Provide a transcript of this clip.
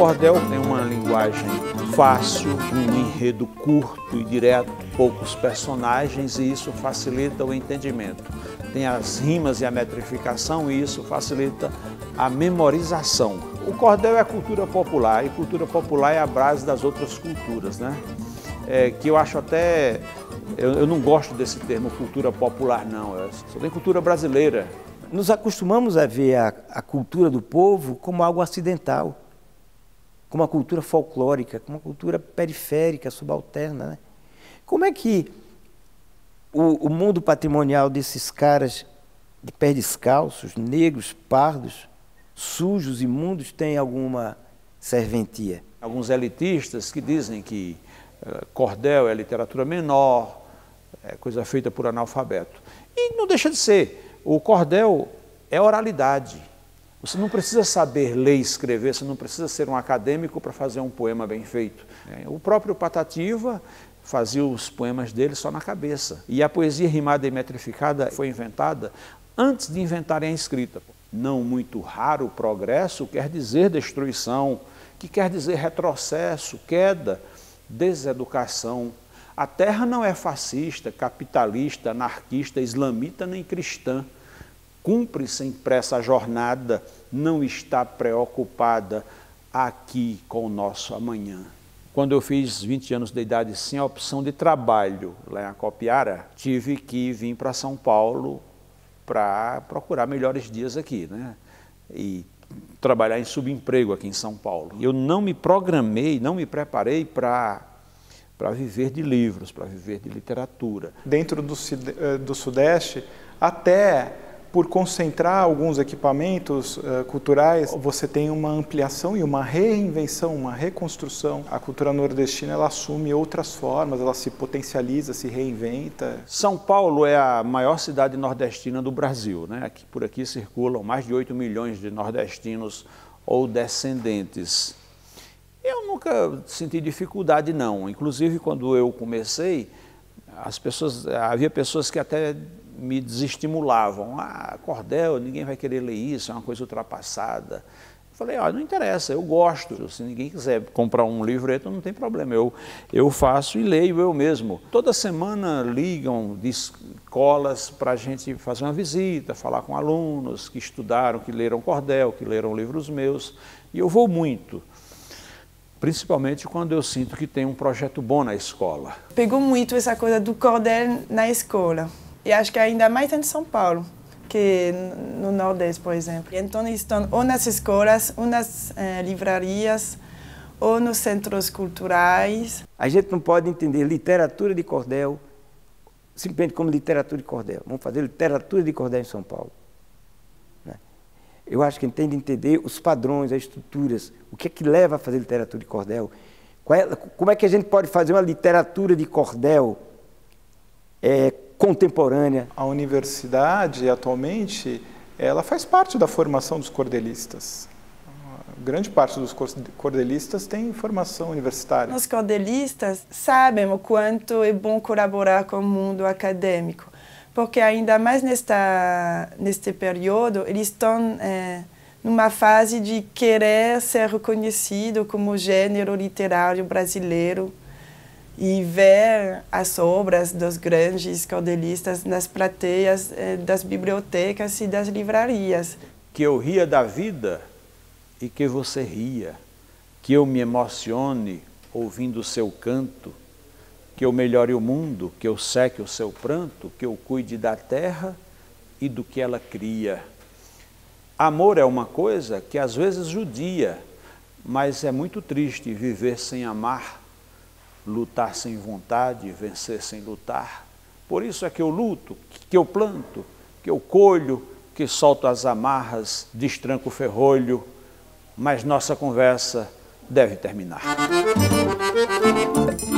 cordel tem uma linguagem fácil, um enredo curto e direto, poucos personagens, e isso facilita o entendimento. Tem as rimas e a metrificação, e isso facilita a memorização. O cordel é a cultura popular, e cultura popular é a base das outras culturas, né? Que eu acho até... Eu não gosto desse termo cultura popular, não. Só tem cultura brasileira. Nos acostumamos a ver a cultura do povo como algo acidental, como uma cultura folclórica, como uma cultura periférica, subalterna, né? Como é que o mundo patrimonial desses caras de pés descalços, negros, pardos, sujos, imundos, tem alguma serventia? Alguns elitistas que dizem que cordel é literatura menor, é coisa feita por analfabeto. E não deixa de ser. O cordel é oralidade. Você não precisa saber ler e escrever, você não precisa ser um acadêmico para fazer um poema bem feito. O próprio Patativa fazia os poemas dele só na cabeça. E a poesia rimada e metrificada foi inventada antes de inventarem a escrita. Não muito raro, progresso quer dizer destruição, que quer dizer retrocesso, queda, deseducação. A terra não é fascista, capitalista, anarquista, islamita nem cristã. Cumpre sem pressa a jornada, não está preocupada aqui com o nosso amanhã. Quando eu fiz 20 anos de idade sem a opção de trabalho lá em Acopiara, tive que vir para São Paulo para procurar melhores dias aqui, né? E trabalhar em subemprego aqui em São Paulo. Eu não me programei, não me preparei para viver de livros, para viver de literatura. Dentro do Sudeste, até por concentrar alguns equipamentos culturais, você tem uma ampliação e uma reinvenção, uma reconstrução. A cultura nordestina, ela assume outras formas, ela se potencializa, se reinventa. São Paulo é a maior cidade nordestina do Brasil, né? Por aqui circulam mais de 8 milhões de nordestinos ou descendentes. Eu nunca senti dificuldade, não. Inclusive, quando eu comecei, havia pessoas que até me desestimulavam. Cordel, ninguém vai querer ler isso, é uma coisa ultrapassada. Eu falei, não interessa, eu gosto. Se ninguém quiser comprar um livreto, não tem problema. Eu faço e leio eu mesmo. Toda semana ligam de escolas para a gente fazer uma visita, falar com alunos que estudaram, que leram cordel, que leram livros meus. E eu vou muito. Principalmente quando eu sinto que tem um projeto bom na escola. Pegou muito essa coisa do cordel na escola. E acho que ainda mais em São Paulo, que no Nordeste, por exemplo. Então, eles estão ou nas escolas, ou nas livrarias, ou nos centros culturais. A gente não pode entender literatura de cordel simplesmente como literatura de cordel. Vamos fazer literatura de cordel em São Paulo. Eu acho que a gente tem de entender os padrões, as estruturas, o que é que leva a fazer literatura de cordel. Como é que a gente pode fazer uma literatura de cordel contemporânea? A universidade, atualmente, ela faz parte da formação dos cordelistas. Grande parte dos cordelistas tem formação universitária. Os cordelistas sabem o quanto é bom colaborar com o mundo acadêmico, porque ainda mais neste período, eles estão numa fase de querer ser reconhecido como gênero literário brasileiro e ver as obras dos grandes cordelistas nas plateias das bibliotecas e das livrarias. Que eu ria da vida e que você ria, que eu me emocione ouvindo o seu canto, que eu melhore o mundo, que eu seque o seu pranto, que eu cuide da terra e do que ela cria. Amor é uma coisa que às vezes judia, mas é muito triste viver sem amar, lutar sem vontade, vencer sem lutar. Por isso é que eu luto, que eu planto, que eu colho, que solto as amarras, destranco o ferrolho, mas nossa conversa deve terminar.